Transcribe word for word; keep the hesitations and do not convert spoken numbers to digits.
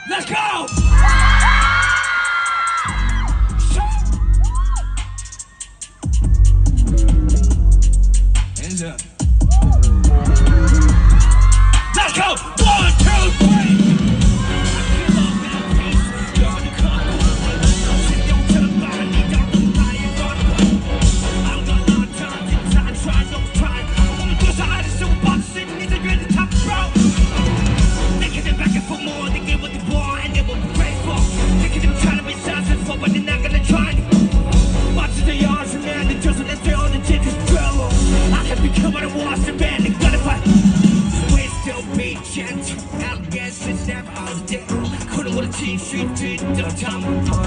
Let's go! Hands up. Let's go! One, two, three! Elegance is never all day. 可能我的情绪值得他们。